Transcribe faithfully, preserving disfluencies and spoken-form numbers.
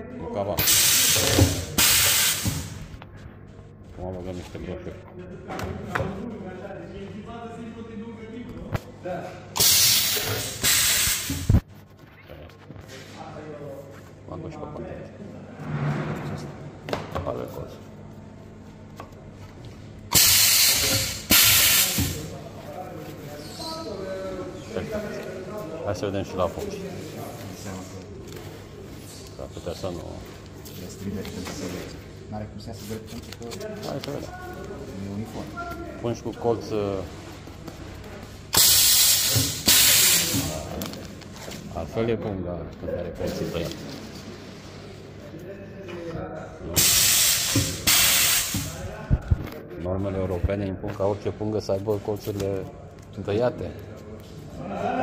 Bucava. Acum băgăm niște broșuri. Bag-o și pe pantalon. Are colț. Hai să vedem și la foc. S-ar putea să nu... N-are cum să iasă drept pentru că... Hai să vedem. E uniform. Pun și cu colț... Altfel e punga când are colții tăiat. Normele europene impun ca orice pungă să aibă colțurile tăiate.